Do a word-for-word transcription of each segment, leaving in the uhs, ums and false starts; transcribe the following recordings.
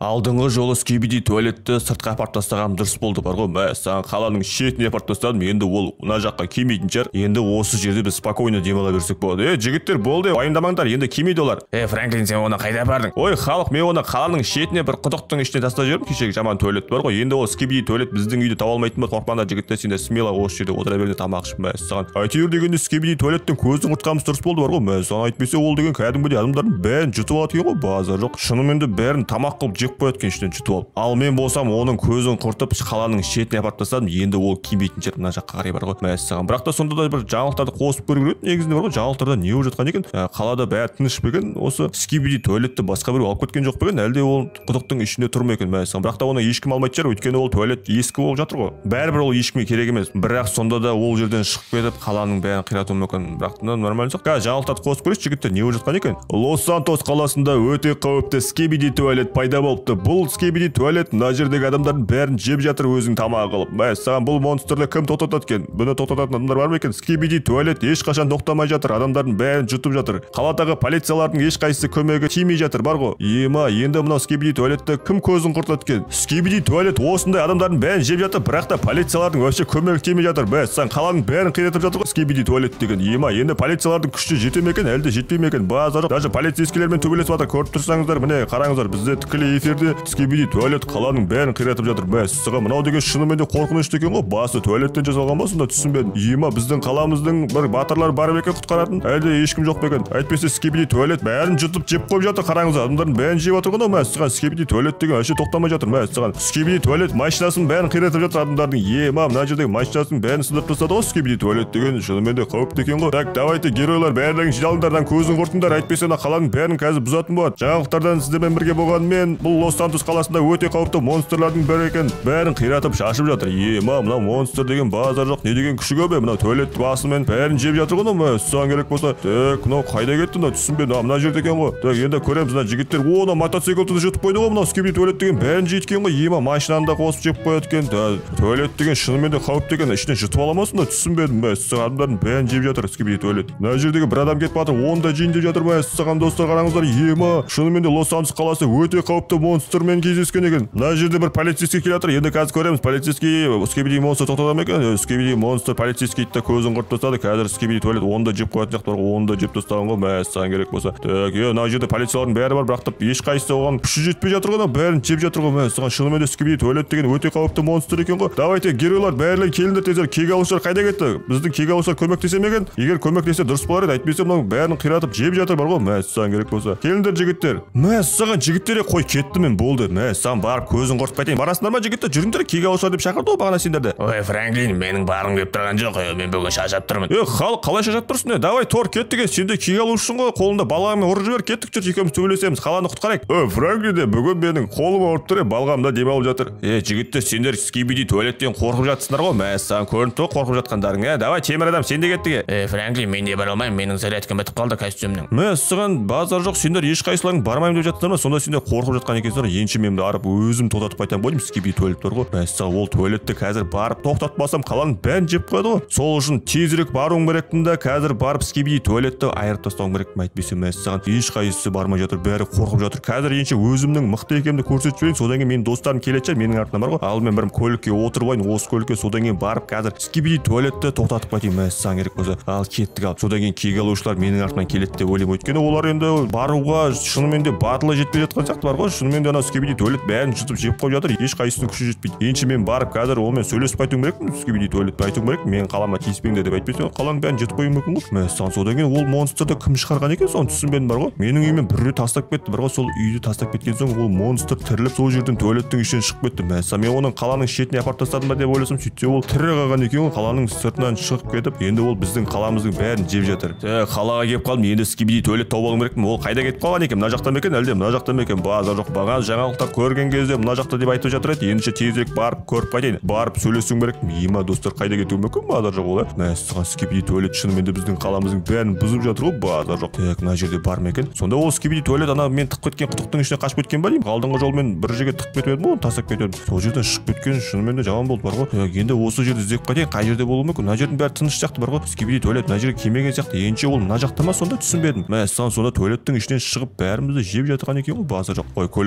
алдыңғы жолы скибиди туалетті сыртқа апарып тастағаным дұрыс болды бар ғой. Мә, саған қаланың шетіне апарып тастадым. Енді ол мына жаққа келмейтін шығар. Енді осы жерде біз спокойно демала берсек болады. Е, жігіттер, болды, уайымдамаңдар, енді келмейді олар. Е, Франклин, сен оны қайда бардың? Ой, халық, мен оны қаланың шетіне бір құдықтың ішіне тастап жібердім. Кешегі жаман туалет бар ғой. Енді ол скибиди туалет біздің үйде таба алмайтын ба? Қорықпаңдар жігіттер, сендер смело осы жерде отыра беріңдер, тамақ ішіп. Мә, саған әйтеуір дегенде скибиди туалеттің көзін құртқанымыз дұрыс болды бар ғой. Мә, саған айтпесе ол деген кәдімгідей адамдардың бәрін жұтып алады екен ғой. Базар жоқ. Шынымен де бәрін тамақ қылып жеп қояды екен ішінен жұтып алып. Ал мен болсам оның көзін құртып қаланың шетіне апарып тастадым. Енді ол кимейтін шығар мына жаққа қарай бар ғой. Мә, саған. Бірақ та сонда да бір жаңалықтарды қосып көру керек. Негізінде бар ғой, жаңалықтарда не болып жатқан екен? Қалада бәрі тыныш па екен? Осы скибиди туалетті басқа біреу алып кеткен жоқ па екен? Әлде ол құдықтың ішінде тұр ма екен? Мә, саған. Бірақ та оны ешкім алмайтын шығар, өйткені ол туалет ескі болып жатыр ғой. Бәрібір ол ешкімге керек емес. Бірақ сонда да ол жерден шығып кетіп қаланың бәрін қиратуы мүмкін. Бірақ та нормально жоқ. Қазір жаңалықтарды қосып көрейікші жігіттер, не болып жатқан екен? Лос-Сантос қаласында өте қауіпті скибиди туалет пайда болыпты. Бұл скибиди туалет мына жердегі адамдардың бәрін жеп жатыр өзінің тамағы қылып. Мә, саған бұл монстрды кім тоқтатады екен? Бұны тоқтататын адамдар бар ма екен? Скибиди туалет ешқашан тоқтамай жатыр, адамдардың бәрін жұтып жатыр. Қаладағы полициялардың ешқайсысы көмегі тимей жатыр бар ғой. Ема, енді мынау скибиди туалетті кім көзін құртады екен? Скибиди туалет осындай адамдардың бәрін жеп жатыр, бірақ та полициялардың вообще көмегі тимей жатыр. Мә, саған қаланың бәрін қиратып жатыр ғой скибиди туалет деген. Ема, енді полициялардың күші жете ме екен, әлде жетпей ме екен? Базар жоқ. Даже полицейскийлермен төбелесіп жатыр. Көріп тұрсаңыздар, міне қараңыздар, бізде тікелей эфирде скибиди туалет қаланың бәрін қиратып жатыр. Мә, саған мынау деген шынымен де қорқынышты екен ғой. Басы туалеттен жасалған ба, сонда түсінбедім. Ема, біздің қаламыздың бір батырлар бар екен құтқаратын, әлде ешкім жоқ екен? Әйтпесе скибиди туалет бәрін жұтып жеп қойып жатыр. Қараңыздар, адамдардың бәрін жеп жатыр ғой. Мә, саған скибиди туалет деген вообще тоқтамай жатыр. Мә, саған скибиди туалет машинасын бәрін қиратып жатыр адамдардың. Ема, мына жердегі машинасын бәрін сындырып тастады ғой скибиди туалет деген. Шынымен де қауіпті екен ғой. Так, давайте геройлар бәрін жиналыңдардан көзін құртыңдар, әйтпесе мына қаланың бәрін қазір бұзатын болады. Жаңалықтардан сіздермен бірге болғанмен, бұл Лос-Сантос қаласында өте қауіпті монстрлардың бірі екен. Бәрін қиратып шашып жатыр. Ема, мына монстр деген базар жоқ, не деген күші көп. Мына туалет басымен бәрін жеп жатыр ғой. Мына саған керек болса, так, мынау қайда кетті? Мына түсінбедім. Мына жерде екен ғой. Так, енді көреміз мына жігіттер. О, мына мотоциклді жұтып қойды ғой. Мына скибиди туалет деген бәрін жейді екен ғой. Ема, машинаны да қосып жеп қояды екен. Туалет деген шынымен де қауіпті екен. Ішінен жұтып аламасың да түсінбедім. Мә, адамдардың бәрін жеп жатыр скибиди туалет. Мына жердегі бір адам кетіп жатыр, оны да жейін деп жатыр. Мә, саған достар қараңыздар. Ема, шынымен де Лос-Сантос қаласы өте қауіпті монстрмен кездескен екен. Мына жерде бір полицейский келе жатыр. Енді қазір көреміз, полицейский скибиди монстр тоқтата ма екен? Скибиди монстр полицейский да көзін құртып тастады. Қазір скибиди туалет оны да жеп қоятын сияқты, оны да жеп тастаған ғой. Мә, саған керек болса. Так, е, мына жерде полициялардың бәрі бар, бірақ та ешқайсысы оған күші жетпей жатыр ғой. Бәрін жеп жатыр ғой. Мә, саған шынымен де скибиди туалет деген өте қауіпті монстр екен ғой. Давайте геройлар бәрілер келіңдер тезірек. Кек алушылар қайда кетті? Біздің кек алушылар көмектесе ме екен? Егер көмектесе дұрыс болар еді, әйтпесе мынау бәрін қиратып жеп жатыр бар ғой. Мә, саған керек болса. Келіңдер жігіттер. Мә, саған жігіттер қой кетті мен болды. Мә, саған барып көзін құртып қайтайын. Барасыңдар ма жігіттер? Жүріңдер, кек алушылар деп шақырды ғой бағана сендерді. Ой, Франклин, менің барғым келіп тұрған жоқ. Мен бүгін шаршап тұрмын. Е, халық қалай шаршап тұрсың? Давай тор кеттік. Сен де кек алушысың ғой. Қолында балғамен ұрып жібер. Кеттік жүр, екеуміз төбелесеміз. Қаланы құтқарайық. О, Франклин де бүгін менің қолым ауырып тұр, балғамда демалып жатыр. Е, жігіттер, сендер скибиди туалеттен қорқып жатсыңдар ғой. Мә, саған көрініп тұр қорқып жатқандарың. Е, давай темір адам, сен де кеттік. Е, Франклин, мен де бара алмаймын. Менің зарядкам бітіп қалды костюмнің. Мә, саған базар жоқ. Сендер ешқайсыларың бармаймын деп жатсыңдар ма? Сонда сендер қорқып жатқан екенсіңдер. Енші мен барып өзім тоқтатып қайтамын ғой. Скибиди туалет бар ғой. Мә, саған ол туалетті қазір барып тоқтатпасам қаланың бәрін жеп қояды ғой. Сол үшін тезірек баруың керекпін да, қазір барып скибиди туалетті айырып тастауың керек. Әйтпесе мә, саған ешқайсысы бармай жатыр, бәрі қорқып жатыр. Қазір енші өзімнің мықты екенімді көрсетіп жіберейін. Содан кейін менің достарым келеді шығар, менің артымнан бар ғой. Ал мен бір көлікке отырып алайын, осы көлікке, содан кейін барып қазір скибиди туалетті тоқтатып қайтайын. Мә, саған керек болса. Ал кеттік ал. Содан кейін кек алушылар менің артымнан келеді деп ойлаймын. Өйткені олар енді баруға шынымен де батылы жетпей жатқан сияқты бар ғой. Шынымен де ана скибиди туалет бәрін жұтып жеп қойып жатыр. Ешқайсысының күші жетпейді. Енші мен барып қазір онымен сөйлесіп айтуым керекпін. Скибиди туалетті айтуым керек. Мен қалама тиіспеңдер деп айтпасам, қаланың бәрін жұтып қоюым мүмкін ғой. Мә, содан кейін ол монстрды кім шығарған екен, соны түсінбедім бар ғой. Менің үйіме біреу тастап кетті бар ғой. Сол үйді тастап кеткен соң ол монстр тіріліп сол жерден туалеттің ішінен шығып кетті. Мә, мен оның қаланың шетіне апарып тастадым ба деп ойласам, сөйтсе ол тірі қалған екен ғой. Қаланың сыртынан шығып кетіп, енді ол біздің қаламыздың бәрін жеп жатыр. Қалаға келіп қалдым, енді скибиди туалет тауып алуым керекпін. Ол қайда кетіп қалған екен? Мына жақта ма екен, әлде мына жақта ма екен? Базар жоқ. Бағана жаңалықтар көрген кезде мына жақта деп айтып жатыр еді. Ендеше тезірек барып көріп қайтайын. Барып сөйлесуім керек. Ема достар, қайда кетуі мүмкін? Базар жоқ ол. Мә, саған скибиди туалет шынымен де біздің қаламыздың бәрін бұзып жатыр ғой. Базар жоқ. Так, мына жерде бар ма екен? Сонда ол скибиди туалет ана мен тығып кеткен құдықтың ішіне қашып кеткен ба деймін. Алдыңғы жолмен бір жерге тығып кетіп едім ғой, тастап кетіп едім. Сол жерден шығып кеткен шынымен де жаман болды бар ғой. Так, енді осы жерді іздеп қайтайын. Қай жерде болуы мүмкін? Мына жердің бәрі тыныш сияқты бар ғой. Скибиди туалет мына жерге келмеген сияқты. Енші ол мына жақта ма? Сонда түсінбедім. Мә, саған сонда туалеттің ішінен шығып бәрімізді жеп жатқан екен ғой. Базар жоқ. Ой, көлік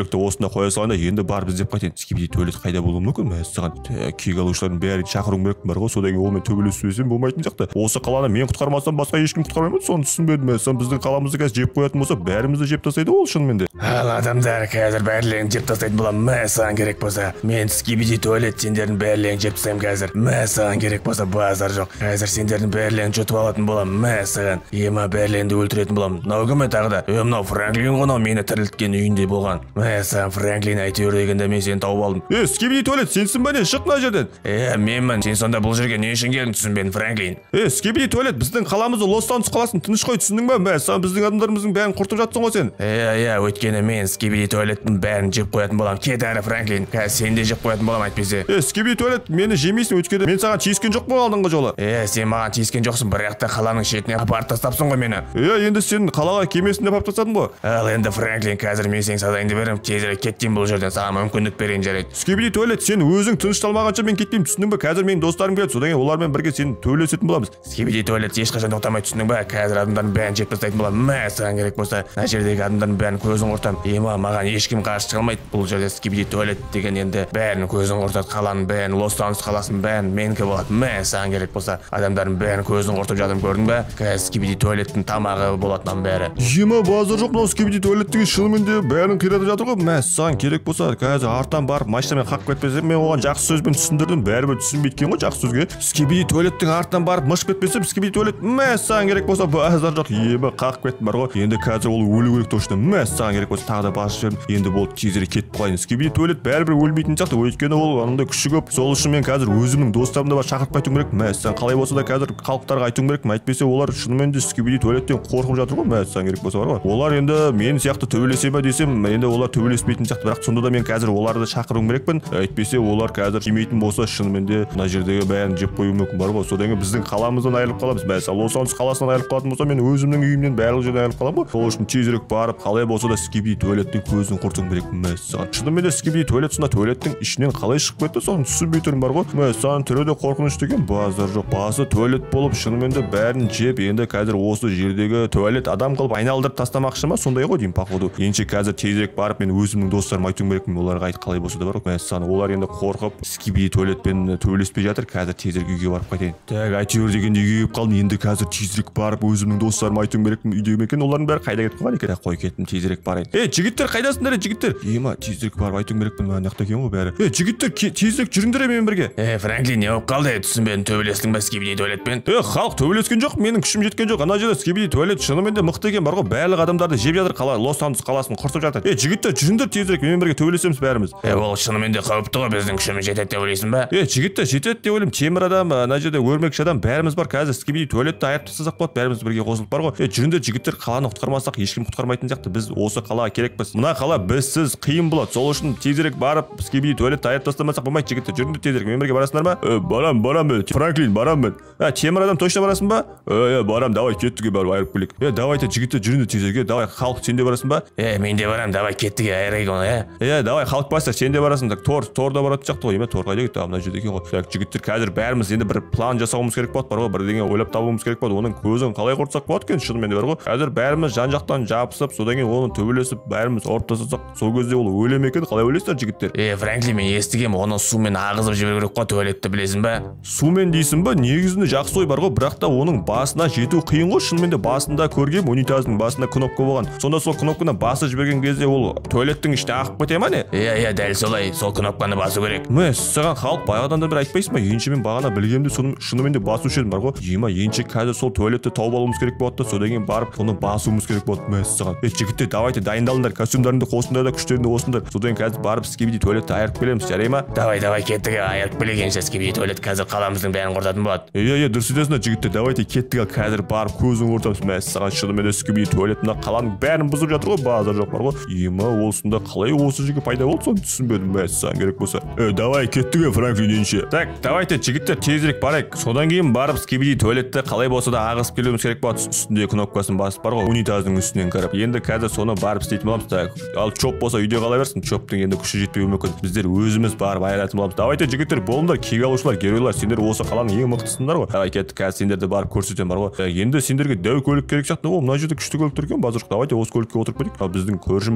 көлікті осында қоя салайын да енді барып іздеп қайтайын. Скибиди туалет қайда болуы мүмкін? Мәссаған кек алушылардың бәрін шақыруым керекпін бар ғой. Содан кейін олмен төбелесіп болмайтын сияқты. Осы қаланы мен құтқармасам басқа ешкім құтқармайды. Соны түсінбедім. Мәссаған біздің қаламызды қазір жеп қоятын болса, бәрімізді жеп тастайды ол шынымен де. Ал адамдар қазір бәрлерін жеп тастайтын болам. Мә саған керек болса, мен Скибиди туалет сендердің бәрлерін жеп тастаймын қазір. Мә саған керек болса, базар жоқ. Қазір сендердің бәрлерін жұтып алатын болам. Мә саған ема бәрлеріңді өлтіретін болам. Мынау кім тағы да? Е, мынау Франклин ғой, мені тірілткен үйінде болған. Мә саған Франклин әйтеуір дегенде мен сені тауып алдым. Е, Скибиди туалет сенсің бе не? Шық мына жерден. Е, менмін. Сен сонда бұл жерге не үшін келдің түсінбедім, Франклин? Е, Скибиди туалет біздің қаламызды Лос-Санс қаласын тыныш қой, түсіндің бе? Мә саған біздің адамдарымыздың бәрін құртып жатсың ғой сен. Е, е, өйткені мен Скибиди туалеттің бәрін жеп қоятын болам. Кет әрі, Франклин. Қазір сен де жеп қоятын болам әйтпесе. Е, Скибиди туалет мені жемейсің, өйткені мен саған тиіскен жоқ па алдыңғы жолы? Е, сен маған тиіскен жоқсың, бірақ та қаланың шетіне апарып тастапсың ғой мені. Е, енді сен қалаға кемесінде апарып тастадың ғой. Ал енді Франклин, қазір мен сенің сазайыңды беремін. Тезірек кеттен бұл жерден, саған мүмкіндік берейін жарайды. Скибиди туалет, сен өзің тынышталмағанша мен кетпеймін, түсіндің бе? Қазір менің достарым келеді, содан кейін олармен бірге сен төбелесетін боламыз. Скибиди туалет ешқашан тоқтамай, түсіндің бе? Қазір адамдардың бәрін жеп тастайтын боламын. Мә, саған керек болса, мына жердегі адамдардың бәрін көзін құртамын. Ема, маған ешкім қарсы шыға алмайды. Бұл жерде Скибиди туалет деген енді бәрін көзін құртады, қаланың бәрін, Лос-Санс қаласының бәрін менікі болады. Мә, саған керек болса, адамдардың бәрін көзін құртып жатырмын, көрдің бе? Қазір Скибиди туалеттің тамағы болады мынаның бәрі. Ема, базар жоқ, мынау Скибиди туалеттің шынымен де бәрін қиратып жатыр ғой. Мә, саған керек болса, қазір артан барып машинамен қақып кетпесем, мен оған жақсы сөзбен түсіндірдім, бәрібір түсінбейді екен ғой жақсы сөзге. Скибиди туалеттің артынан барып мышып кетпесем, Скибиди туалет, мә, саған керек болса, базар жоқ. Ема, қақып кеттім бар ғой. Енді қазір ол өлу керек точно. Мә, саған керек болса, тағы да басып жібердім. Енді болды, тезірек кетіп қалайын. Скибиди туалет бәрібір өлмейтін сияқты, өйткені ол андай күші көп. Сол үшін мен қазір өзімнің достарымды бар шақырып айтуым керек. Мә, саған қалай болса да қазір халықтарға айтуым керек. Әйтпесе олар шынымен де Скибиди туалеттен қорқып жатыр ғой. Мә, саған керек болса бар ғой. Олар енді мен сияқты төбелесе ме десем, енді олар төбелеспейтін сияқты, бірақ сонда да мен қазір оларды шақыруым керекпін. Әйтпесе олар қазір жемейтін болса, шынымен де мына жердегі бәрін жеп қоюы мүмкін бар ғой. Содан кейін біздің қаламыздан айырылып қаламыз. Мәселен, Лос-Санс қаласынан айырылып қалатын болса, мен өзімнің үйімнен барлық жерден айырылып қаламын ғой. Сол үшін тезірек барып, қалай болса да Скибиди туалеттің көзін құртуым керекпін. Мәселен, шынымен де Скибиди туалет сонда туалеттің ішінен қалай шығып кетті, соны түсінбей тұрмын бар ғой. Мәселен, түрі де қорқыныш деген базар жоқ. Басы туалет болып, шынымен де бәрін жеп, енді қазір осы жердегі туалет адам қылып айналдырып тастамақшы ма, сондай ғой деймін походу. Енді қазір тезірек барып, мен өзімнің достарыма айтуым керекпін, оларға айт қалай болса да бар ғой. Мәселен, олар енді қорқып Скибиди туалетпен төбелеспей жатыр. Қазір тезірек үйге барып қайтайын. Так, әйтеуір дегенде үйге келіп қалдым. Енді қазір тезірек барып өзімнің достарыма айтуым керекпін. Үйде екен, олардың бәрі қайда кетіп қалған екен? Қой кеттім, тезірек барайын. Ей, жігіттер, қайдасыңдар, жігіттер? Ема, тезірек барып айтуым керекпін. Мына жақта екен ғой бәрі. Ей, жігіттер, тезірек жүріңдер менімен бірге. Е, Франклин, не болып қалды? Түсінбедім, төбелестің бе Скибиди туалетпен? Е, халық төбелескен жоқ, менің күшім жеткен жоқ. Ана жерде Скибиди туалет шынымен де мықты екен бар ғой. Барлық адамдарды жеп жатыр, қала Лос-Санс қаласын құртып жатыр. Е, жігіттер, жүріңдер тезірек, менімен бірге төбелесеміз бәріміз. Е, ол шынымен де қауіпті ғой, біздің күшіміз жетеді деп ойлайсың ба? Е, жігіттер, жетеді деп ойлаймын. Темір адам, ана жерде өрмекші адам, бәріміз бар. Қазір Скибиди туалетті айырып тастасақ болады, бәріміз бірге қосылып бар ғой. Е, жүріңдер жігіттер, қаланы құтқармасақ ешкім құтқармайтын сияқты. Біз осы қалаға керекпіз. Мына қала bizsiz қиын болады. Сол үшін тезірек барып Скибиди туалетті айырып тастамасақ болмайды, жігіттер. Жүріңдер тезірек, менімен бірге барасыңдар ма? Е, барам, барам мен. Франклин, барам мен. Е, темір адам точно барасың ба? Е, барам, давай кеттіге барып айырып келейік. Е, давай жігіттер, жүріңдер тезірек. Давай, халық, сен де барасың ба? Е, мен де барам, давай кеттіге айырайық оны, е. Е, давай, халық басса, сен де барасың. Так, тор, торда баратын сияқты ғой. Еме, торға кетті, мына жерде екен ғой. Так, жігіттер, қазір бәріміз енді бір план жасауымыз керек болады, бар ғой, бірдеңе ойлап табуымыз керек болады. Оның көзін қалай құртсақ болады екен, шынымен де бар ғой. Қазір бәріміз жан-жақтан жабысып, содан кейін оны төбелесіп, бәріміз ұрып тастасақ, сол кезде ол өле ме екен, қалай ойлайсыздар жігіттер? Е, Франклин, мен естігем, оны сумен ағызып жіберу керек қой, туалетті білесің ба? Сумен дейсің ба? Негізінде жақсы ой бар ғой, бірақ та оның басына жету қиын ғой. Шынымен де басында көргем, унитазның басында кнопка болған. Сонда сол кнопканы басып жіберген кезде ол туалеттің ішіне ағып кете ма не? Е, е, дәл солай, сол кнопканы басу керек. Мә, саған халық баяғыдан да бір айтпайсың ба? Енші мен бағана білгенімде соны шынымен де басушы едім бар ғой. Ема, енші қазір сол туалетті тауып алуымыз керек болады да, содан кейін барып оны басуымыз керек болады. Мә, саған. Е, жігіттер, давайте дайындалыңдар, костюмдарыңды қосыңдар да, күштеріңді осыңдар. Содан кейін қазір барып Скибиди туалетті айырып келеміз, жарай ма? Давай, давай, кеттік, айырып келгенше Скибиди туалет қазір қаламыздың бәрін құртатын болады. Е, е, дұрыс айтасыңдар жігіттер, давайте кеттік, қазір барып көзін құртамыз. Мә, саған шынымен де Скибиди туалет мына қаланың бәрін бұзып жатыр ғой, базар жоқ бар ғой. Ема, осында қалай осы жерге пайда болды, соны түсінбедім. Мә, саған керек болса. Е, давай кеттік, Франклин енші. Так, давайте жігіттер тезірек барайық. Содан кейін барып Скибиди туалетті қалай болса да ағызып келуіміз керек болады. Үстінде кнопкасын басып бар ғой, унитазның үстінен кіріп. Енді қазір соны барып істейтін боламыз. Так, ал чоп болса үйде қала берсін. Чоптың енді күші жетпеуі мүмкін. Біздер өзіміз барып айыратын боламыз. Давайте жігіттер, болыңдар, кек алушылар, геройлар, сендер осы қаланың ең мықтысыңдар ғой. Давай кеттік, қазір сендерді барып көрсетемін бар ғой. Енді сендерге дәу көлік керек сияқты ғой. Мына жерде күшті көлік тұр екен, базар жоқ. Давайте осы көлікке отырып кетейік. Біздің көршіміздің көлігі сияқты.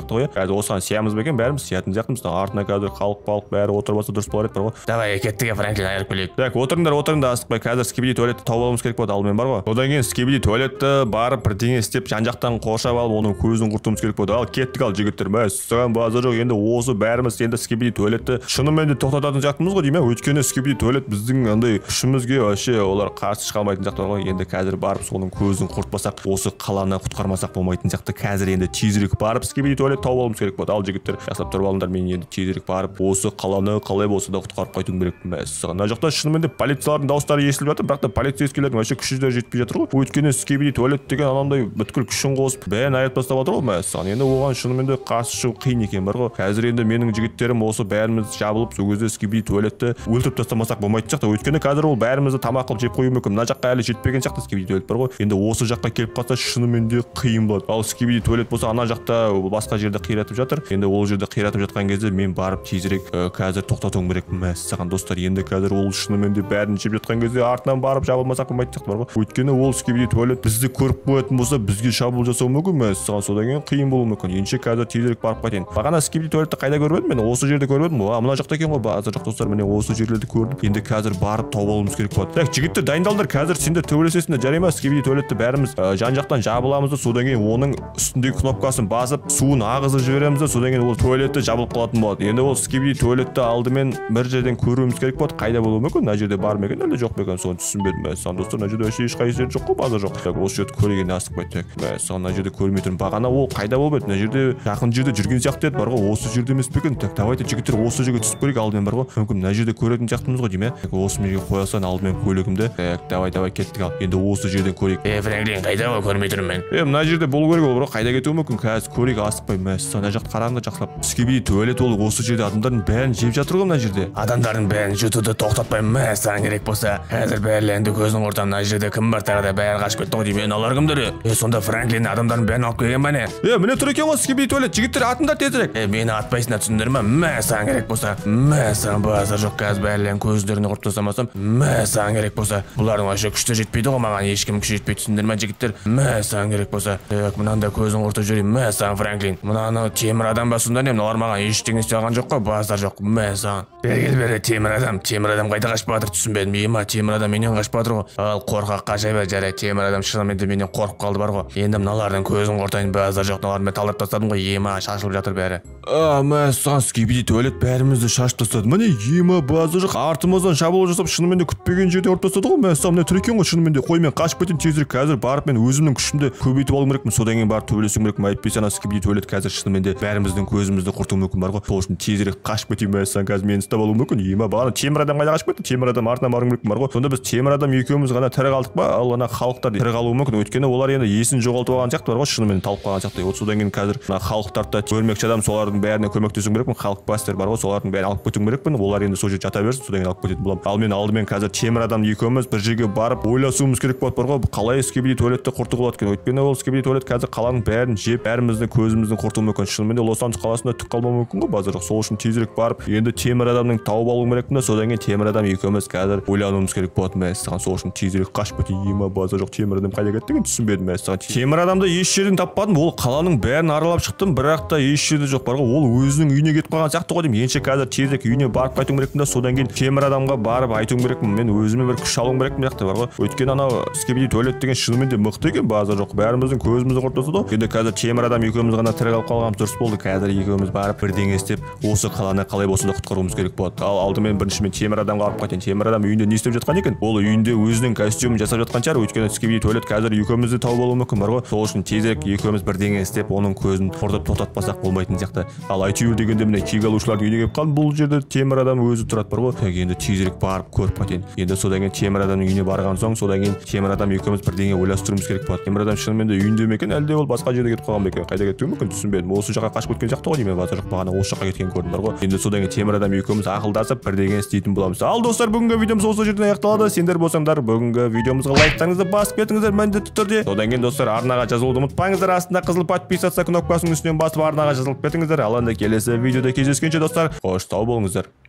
сияқты ғой. Қазір осыған сиямыз ба екен, бәріміз сиятын сияқтымыз. Артына қазір халық балық бәрі отырып алса дұрыс болар еді бар ғой. Давай кеттік, Франклин, айырып келейік. Так, отырыңдар, отырыңдар, асықпай. Қазір скибиди туалетті тауып алуымыз керек болады, алдымен бар ғой. Одан кейін скибиди туалетті барып бірдеңе істеп жан-жақтан қоршап алып, оның көзін құртуымыз керек болады. Ал кеттік, ал жігіттер. Мәссаған, базар жоқ. Енді осы бәріміз енді скибиди туалетті шынымен де тоқтататын сияқтымыз ғой деймін. Өйткені скибиди туалет біздің андай күшімізге вообще олар қарсы шыға алмайтын сияқты ғой. Енді қазір барып соның көзін құртпасақ, осы қаланы құтқармасақ болмайтын сияқты. Қазір енді тезірек барып скибиди туалет тауып алуымыз керек болады. Ал жігіттер, жасап тұрып алыңдар, мен енді тезірек барып осы қаланы қалай болса да құтқарып қайтуым керек. Мәссаған. Мына жақта шынымен де полициялардың дауыстары естіліп жатыр, бірақ та полицейскийлердің вообще күші де жетпей жатыр ғой. Өйткені скибиди туалет деген анандай бүткіл күшін қосып бәрін айырып тастап жатыр ғой. Мәссаған. Енді оған шынымен де қарсы шығу қиын екен бар ғой. Қазір енді менің жігіттерім осы бәріміз жабылып, сол кезде скибиди туалетті өлтіріп тастамасақ болмайтын сияқты. Өйткені қазір ол бәрімізді тамақ қылып жеп қоюы мүмкін. Мына жаққа әлі жетпеген сияқты скибиди туалет бар ғой. Енді осы жаққа келіп қалса шынымен де қиын болады. Ал скибиди туалет болса ана жақта басқа жерде қиратып жатыр. Енді ол жерде қиратып жатқан кезде мен барып тезірек қазір тоқтатуым керек. Мәссаған достар, енді қазір ол шынымен де бәрін жеп жатқан кезде артынан барып жабылмасақ болмайтын сияқты бар ғой. Өйткені ол скибиди туалет бізді көріп қоятын болса, бізге шабуыл жасауы мүмкін. Мәссаған, содан кейін қиын болуы мүмкін. Ендеше қазір тезірек барып қайтайын. Бағана скибиди туалетті қайда көріп едім? Мен осы жерде көріп едім. А, мына жақта екен ғой. Базар жоқ достар, міне осы жерлерді көрдім. Енді қазір барып тауып алуымыз керек болады. Так, жігіттер, дайындалыңдар. Қазір сендер төбелесесіңдер, жарай ма? Скибиди туалетті бәріміз жан-жақтан жабыламыз да, содан кейін оның үстіндегі кнопкасын басып, суын ағызып жібереміз да, содан кейін ол туалетті жабылып қалатын болады. Енді ол скибиди туалетті алдымен бір жерден көруіміз керек болады. Қайда болуы мүмкін? Мына жерде бар ма екен, әлде жоқ па екен? Соны түсінбедім. Мәссаған достар, мына жерде ешқайсы жер жоқ қой, базар жоқ. Так, осы жерді көрген асықпай. Так, мәссаған, мына жерде көрмей тұрмын. Бағана ол қайда болып еді? Мына жерде жақын жерде жүрген сияқты еді бар ғой. Осы жерде емес пе екен? Так, давайте жігіттер, осы жерге түсіп көрейік алдымен бар ғой. Мүмкін мына жерде көретін сияқтымыз ғой деймін. Так, осы жерге қоя салайын алдымен көлігімді. Так, давай, давай кеттік ал. Енді осы жерден көрейік. Е, Франклин, қайда ғой, көрмей тұрмын мен. Е, мына жерде болу керек ол, бірақ қайда кетуі мүмкін? Қазір көрейік, асықпай. Мәссаған, мына жақты қараңдар жақсылап. Скибиди туалет ол осы жерде адамдардың бәрін жеп жатыр ғой мына жерде. Адамдардың бәрін жұтуды тоқтатпаймын. Мәссаған, керек болса. Қазір бәрі көзін құртам. Мына жерде кім бар тағы да бәрі қашып кетті ғой деймін. Алар кімдер? Е, сонда Франклин адамдардың бәрін алып келген ба не? Е, міне тұр екен ғой скибиди туалет. Жігіттер, атыңдар тезірек. Е, мені атпайсыңдар, түсіндіңдер ме? Мәссаған, керек болса. Мәссаған, базар жоқ. Қазір бәрілерін көздеріне құртып тастамасам, мәссаған, керек болса. Бұлардың вообще күшті жетпейді ғой, маған ешкім күші жетпейді, түсіндіңдер ме жігіттер? Мәссаған, керек болса. Так, мынанда көзін құртып жүрейін. Мәссаған, Франклин. Мынаны темір адам ба сонда не? Мыналар маған ештеңе істей алған жоқ қой, базар жоқ. Мәссаған. Бергел бері темір адам. Темір адам қайда қашып жатыр, түсінбедім. Ема, темір адам менен қашып жатыр ғой. Ал қорқақ қашайба, жарай, темір адам шынымен де менен қорқып қалды бар ғой. Енді мыналардың көзін құртайын, базар жоқ. Мыналарды мен талдап тастадым ғой. Ема, шашылып жатыр бәрі. А, мәссаған, скибиди туалет бәрімізді шашып тастады. Міне, ема, базар жоқ. Артымыздан шабуыл жасап шынымен де күтпеген жерде ұрып тастады ғой. Мәссаған, міне тұр екен ғой шынымен де. Қой, мен қашып кетейін тезірек. Қазір барып мен өзімнің күшімді көбейтіп алуым керекпін. Содан кейін барып төбелесуім керекпін. Әйтпесе ана скибиди туалет қазір шынымен де бәріміздің көзімізді құртуы мүмкін бар ғой. Сол үшін тезірек қашып кетейін. Мәссаған, қазір мені ұстап алуы мүмкін. Ема, бағана темір адам қайда қашып кетті? Темір адам артынан баруым керекпін бар ғой. Сонда біз темір адам екеуміз ғана тірі қалдық па? Ал ана халықтар тірі қалуы мүмкін. Өйткені олар енді есін жоғалтып алған сияқты бар ғой, шынымен талып қалған сияқты. Вот содан кейін қазір ана халықтарды көрмекші адам солардың бәріне көмектесуім керекпін. Халық бастер бар ғой, солардың бәрін алып кетуім керекпін. Олар енді сол жерде жата берсін, содан кейін алып кететін боламын. Ал мен алдымен қазір темір адам екеуміз бір жерге барып ойласуымыз керек болады бар ғой. Қалай скибиди туалетті құртуға болады екен? Өйткені ол скибиди туалет қазір қаланың бәрін жеп, бәріміздің көзіміздің құртуы мүмкін. Шынымен де Лос-Анджелес қаласында түк қалмауы мүмкін ғой, базар жоқ. Сол үшін тезірек барып, енді темір адамның тауып алуым керекпін да, содан кейін темір адам екеуміз қазір ойлануымыз керек болады. Мәссаған, сол үшін тезірек қашып кетейін. Ема, базар жоқ, темір адам қайда кетті деген түсінбедім. Мәссаған, темір адамды еш жерден таппадым. Ол қаланың бәрін аралап шықтым, бірақ та еш жерде жоқ бар ғой. Ол өзінің үйіне кетіп қалған сияқты ғой деймін. Енше қазір тезірек үйіне барып қайтуым керекпін да, содан кейін темір адамға барып айтуым керекпін. Мен өзіме бір күш алуым керекпін сияқты бар ғой. Өйткені анау скибиди туалет деген шынымен де мықты екен, базар жоқ. Бәріміздің көзімізді құртты ғой. Енді қазір темір адам екеуміз ғана тірі қалып қалғанымыз дұрыс болды. Қазір екеуміз барып бірдеңе істеп, осы қаланы қалай болса да құтқаруымыз керек болады. Ал алдымен бірінші мен темір адамға алып қайтайын. Темір адам үйінде не істеп жатқан екен? Ол үйінде өзінің костюмын жасап жатқан шығар. Өйткені скибиди туалет қазір екеумізді тауып алуы мүмкін бар ғой. Сол үшін тезірек екеуміз бірдеңе істеп, оның көзін құртып тоқтатпасақ болмайтын сияқты. Ал әйтеуір дегенде міне кек алушылардың үйіне келіп қалдым. Бұл жерде темір адам өзі тұрады бар ғой. Енді тезірек барып көріп қайтайын. Енді содан кейін темір адамның үйіне барған соң, содан кейін темір адам екеуміз бірдеңе ойластыруымыз керек болады. Темір адам шынымен де үйінде ме екен, әлде ол басқа жерге кетіп қалған ба екен? Қайда кетуі мүмкін, түсінбедім. Осы жаққа қашып кеткен сияқты ғой деймін, базар жоқ. Бағана осы жаққа кеткен көрдім бар ғой. Енді содан кейін темір адам екеуміз ақылдасып бірдеңе істейтін боламыз. Ал достар, бүгінгі видеомыз осы жерден аяқталады. Сендер болсаңдар бүгінгі видеомызға лайктарыңызды басып кетіңіздер міндетті түрде. Содан кейін достар, арнаға жазылуды ұмытпаңыздар. Астында қызыл подписаться кнопкасының үстінен басып арнаға жазылып кетіңіздер. Ал енді келесі видеода кездескенше достар, қош сау болыңыздар.